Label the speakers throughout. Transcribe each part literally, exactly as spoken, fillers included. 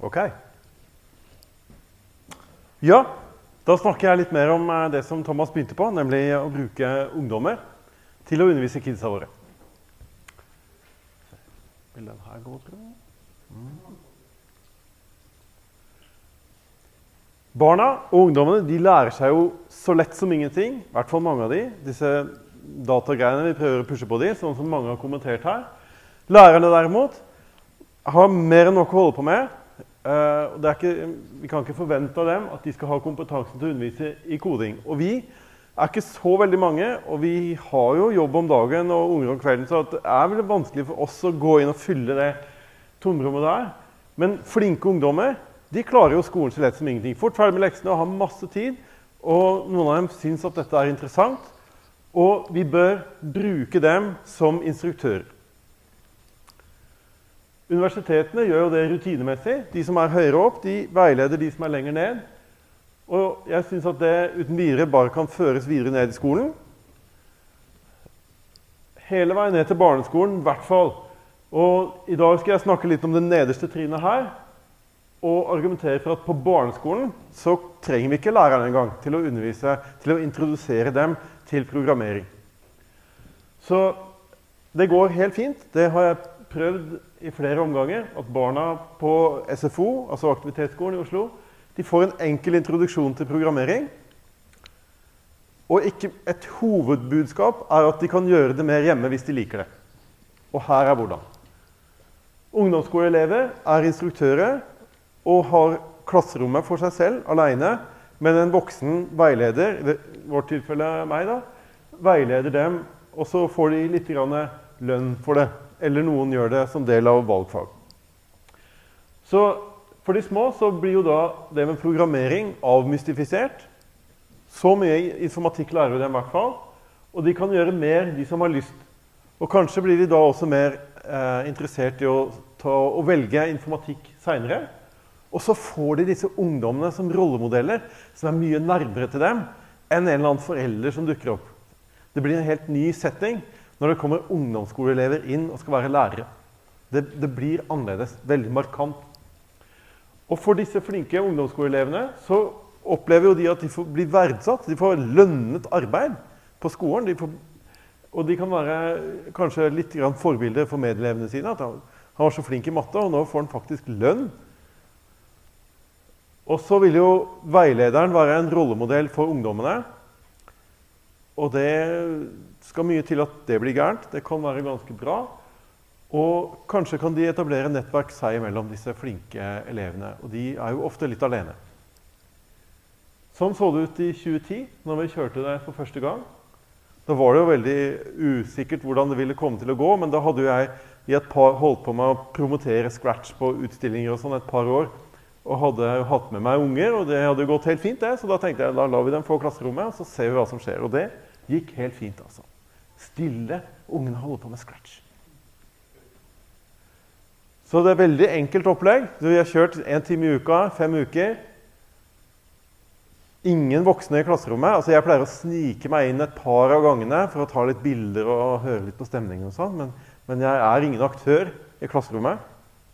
Speaker 1: Ok. Ja, da snakker jeg litt mer om det som Thomas begynte på, nemlig å bruke ungdommer til å undervise kidsa våre. Vil den her gå, tror jeg? Mm. Barna og ungdommene, de lærer seg jo så lett som ingenting, i hvert fall mange av de, disse datagreiene vi prøver å pushe på de, sånn som mange har kommentert her. Lærerne derimot har mer enn nok å holde på med. Uh, det er ikke, vi kan ikke forvente av dem at de skal ha kompetansen til å undervise i koding. Og vi er ikke så veldig mange, og vi har jo jobb om dagen og unger om kvelden, så det er veldig vanskelig for oss å gå inn og fylle det tomrommet der. Men flinke ungdommer, de klarer jo skolen så lett som ingenting. Fort ferdig med leksene og har masse tid, og noen av dem synes at dette er interessant, og vi bør bruke dem som instruktører. Universitetene gjør jo det rutinemessig. De som er høyere opp, de veileder de som er lenger ned. Og jeg synes at det uten videre bare kan føres videre ned i skolen. Hele veien ned til barneskolen, i hvert fall. Og i dag skal jeg snakke litt om det nederste trinnet her, og argumentere for at på barneskolen så trenger vi ikke lærerne en gang til å undervise, til å introdusere dem til programmering. Så det går helt fint. Det har jeg prøvd i flere omganger, at barna på S F O, altså aktivitetsskolen i Oslo, de får en enkel introduksjon til programmering. Og ikke et hovedbudskap er at de kan gjøre det mer hjemme hvis de liker det. Og her er hvordan. Ungdomsskoleelever er instruktører og har klasserommet for seg selv, alene, men en voksen veileder, i vårt tilfelle meg da, veileder dem, og så får de litt grann lønn for det. Eller noen gjør det som del av valgfag. Så for de små så blir jo da det med programmering avmystifisert. Så mye informatikk lærer de i hvert fall, og de kan gjøre mer de som har lyst. Og kanskje blir de da også mer eh, interessert i å, ta, å velge informatikk senere. Og så får de disse ungdommene som rollemodeller, som er mye nærmere til dem, enn en eller annen forelder som dukker opp. Det blir en helt ny setting når det kommer ungdomsskoleelever inn og skal være lærere. Det, det blir annerledes, veldig markant. Og for disse flinke ungdomsskoleelevene så opplever jo de at de får bli verdsatt, de får lønnet arbeid på skolen, de får, og de kan være kanskje litt grann forbilder for medelevene sine, at han, han var så flink i matte, og nå får han faktisk lønn. Og så vil jo veilederen være en rollemodell for ungdommene, og det skal mye til at det blir gærent. Det kan være ganske bra. Og kanskje kan de etablere nettverk seg imellom disse flinke elevene. Og de er jo ofte litt alene. Sånn så det ut i tjue ti, når vi kjørte det for første gang. Da var det jo veldig usikkert hvordan det ville komme til å gå, men da hadde jo jeg i et par, holdt på med å promotere Scratch på utstillinger og sånn et par år. Og hadde jo hatt med meg unger, og det hadde jo gått helt fint det. Så da tenkte jeg, da lar vi dem få klasserommet, og så ser vi hva som skjer. Og det gikk helt fint, altså. Stille, ungene holder på med Scratch. Så det er veldig enkelt opplegg. Vi har kjørt en time i uka, fem uker. Ingen voksne i klasserommet. Altså jeg pleier å snike meg inn et par av gangene for å ta litt bilder og høre litt på stemningen og sånn, men, men jeg er ingen aktør i klasserommet.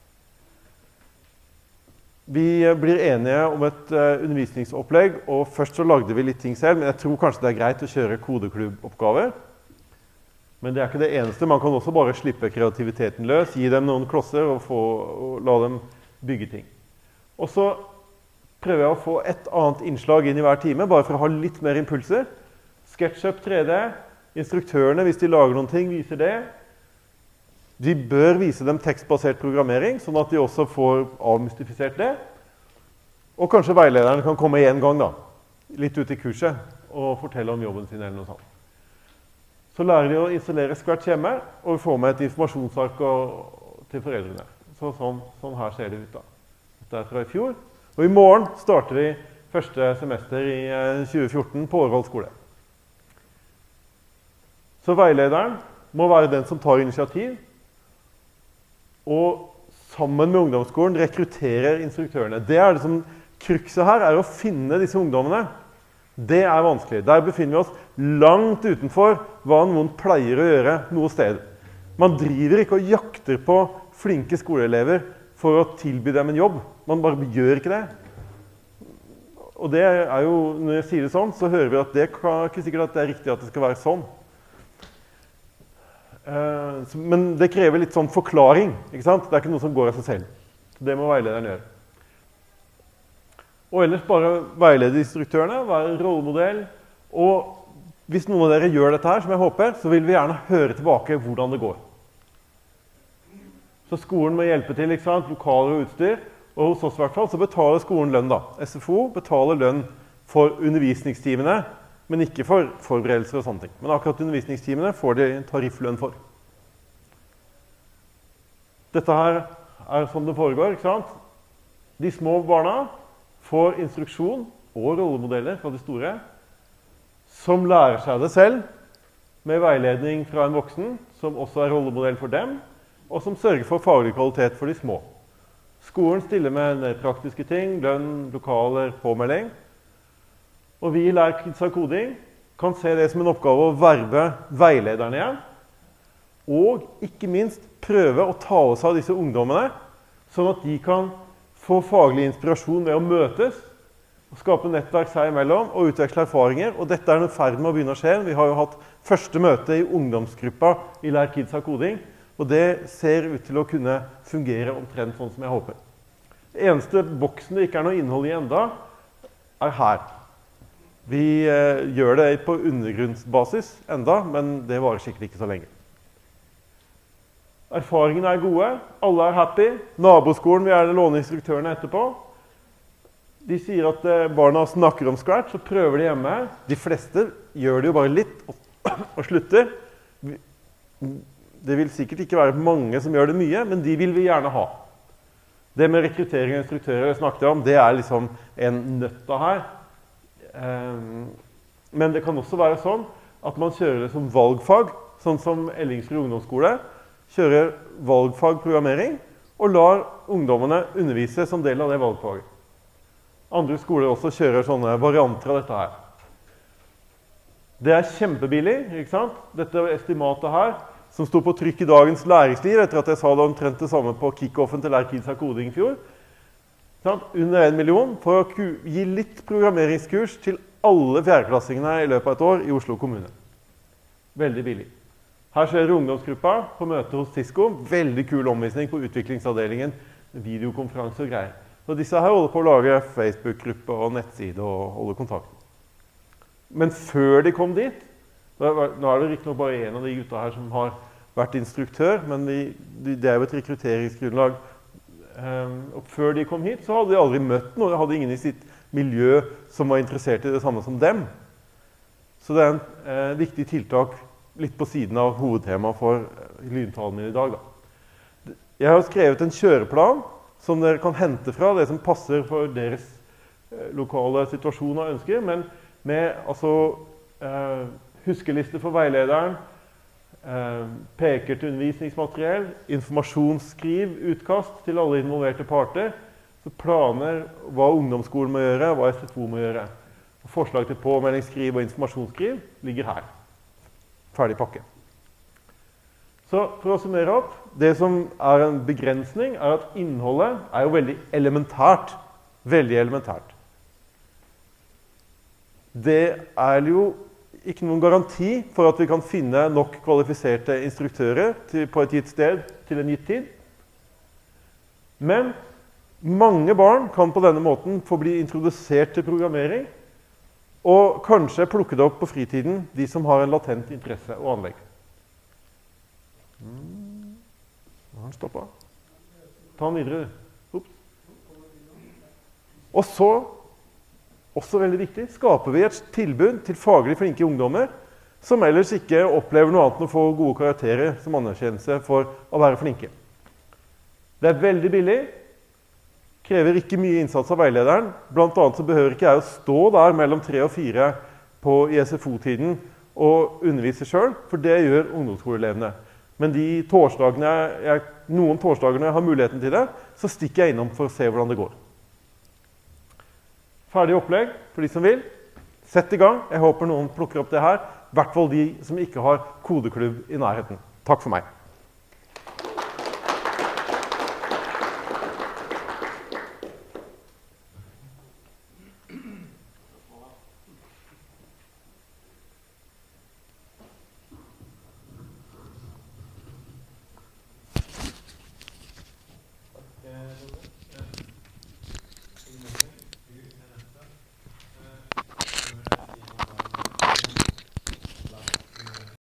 Speaker 1: Vi blir enige om et uh, undervisningsopplegg, og først så lagde vi litt ting selv, men jeg tror kanskje det er greit å kjøre kodeklubboppgaver. Men det er ikke det eneste. Man kan også bare slippe kreativiteten løs, gi dem noen klosser og, få, og la dem bygge ting. Og så prøver jeg å få et annet innslag inn i hver time, bare for å ha litt mer impulser. SketchUp tre D, instruktørene, hvis de lager noen ting, viser det. De bør vise dem tekstbasert programmering, sånn at de også får avmystifisert det. Og kanskje veilederen kan komme en gang da, litt ut i kurset, og fortelle om jobben sin eller noe sånt. Så lærer de å installere Scratch hjemme, og vi får med et informasjonsark og, til foreldrene. Så sånn, sånn her ser det ut da. Dette er fra i fjor. Og i morgen starter vi første semester i tjue fjorten på Årvoll skole. Så veilederen må være den som tar initiativ, og sammen med ungdomsskolen rekrutterer instruktørene. Det er det som krukset her, er å finne disse ungdommene. Det er vanskelig. Der befinner vi oss langt utenfor hva noen pleier å gjøre noe sted. Man driver ikke og jakter på flinke skoleelever for å tilby dem en jobb. Man bare gjør ikke det. Og det er jo, når jeg sier det sånn, så hører vi at det er ikke sikkert at det er riktig at det skal være sånn. Men det krever litt sånn forklaring, ikke sant? Det er ikke noe som går av seg selv. Så det må veilederen gjøre. Og ellers bare veilede instruktørene, være rollemodell. Og hvis noen av dere gjør dette her, som jeg håper, så vil vi gjerne høre tilbake hvordan det går. Så skolen må hjelpe til, ikke sant? Lokaler og utstyr. Og hos oss i hvert fall, så betaler skolen lønn da. S F O betaler lønn for undervisningstimene, men ikke for forberedelser og sånne ting. Men akkurat undervisningstimene får de tarifflønn for. Dette her er sånn det foregår, ikke sant? De små barna får instruksjon og rollemodeller fra de store, som lærer seg det selv, med veiledning fra en voksen, som også er rollemodell for dem, og som sørger for faglig kvalitet for de små. Skolen stiller med praktiske ting, lønn, lokaler, påmelding. Og vi i Lær Kidsa Koding kan se det som en oppgave å verve veilederne igjen, og ikke minst prøve å ta oss av disse ungdommene, sånn at de kan få faglig inspirasjon ved å møtes, og skape nettverk seg imellom, og utveksle erfaringer. Og dette er noe ferd med å begynne å skje. Vi har jo hatt første møte i ungdomsgruppa i Lær Kidsa Koding, og det ser ut til å kunne fungere omtrent sånn som jeg håper. Det eneste boksen det ikke er noe innhold i enda, er her. Vi eh, gjør det på undergrunnsbasis enda, men det varer sikkert ikke så lenge. Erfaringene er gode, alle er happy. Naboskolen vil gjerne låne instruktørene etterpå. De sier at eh, barna snakker om Scratch, og prøver det hjemme. De fleste gjør det jo bare litt og, og slutter. Det vil sikkert ikke være mange som gjør det mye, men de vil vi gjerne ha. Det med rekruttering av instruktører jeg snakket om, det er liksom en nøtta her. Men det kan også være sånn at man kjører det som valgfag, sånn som Ellingsrud ungdomsskole, kjører valgfag programmering, og lar ungdommene undervise som del av det valgfaget. Andre skoler også kjører sånne varianter av dette her. Det er kjempebillig, ikke sant? Dette estimatet her, som stod på trykk i Dagens Læringsliv, etter at jeg sa det omtrent det samme på kick-offen til Lær Kidsa Koding i fjor. Under en million for å gi litt programmeringskurs til alle fjerdeklassingene i løpet av et år i Oslo kommune. Veldig billig. Her ser dere ungdomsgruppa på møte hos Cisco. Veldig kul omvisning på utviklingsavdelingen, videokonferanse og greier. Så disse her holder på å lage Facebook-gruppe og nettside og holde kontakt. Men før de kom dit, nå er det riktig nok bare en av de gutta her som har vært instruktør, men de, de, det er jo et rekrutteringsgrunnlag. Um, og før de kom hit, så hadde de aldri møtt noen, de hadde ingen i sitt miljø som var interessert i det samme som dem. Så det er en eh, viktig tiltak litt på siden av hovedtemaet for lyntalen min i dag. Da. Jeg har skrevet en kjøreplan som dere kan hente fra, det som passer for deres eh, lokale situasjon og ønsker, men med altså eh, huskeliste for veilederen, eh, peker til undervisningsmateriell, informasjonsskriv, utkast til alle involverte parter, så planer hva ungdomsskolen må gjøre, hva S F O må gjøre. Og forslag til påmeldingsskriv og informasjonsskriv ligger her. Ferdig pakke. Så for å summere opp, det som er en begrensning er at innholdet er jo veldig elementært. Veldig elementært. Det er jo ikke noen garanti for at vi kan finne nok kvalifiserte instruktører til, på et gitt sted til en gitt tid. Men mange barn kan på denne måten få bli introdusert til programmering, og kanskje plukke det opp på fritiden, de som har en latent interesse og anlegg. Mm. Nå har den stoppet. Ta den videre. Ups. Og så, også veldig viktig, skaper vi et tilbud til faglig flinke ungdommer, som ellers ikke opplever noe annet enn å få gode karakterer som anerkjennelse for å være flinke. Det er veldig billig, krever ikke mye innsats av veilederen. Blant annet så behøver ikke jeg å stå der mellom tre og fire på i S F O-tiden og undervise selv, for det gjør ungdomsskoleelevene. Men de torsdagene jeg, noen torsdager når jeg har muligheten til det, så stikker jeg innom for å se hvordan det går. Ferdig opplegg for de som vil. Sett i gang. Jeg håper noen plukker opp det her. I hvert fall de som ikke har kodeklubb i nærheten. Takk for meg.
Speaker 2: Ingen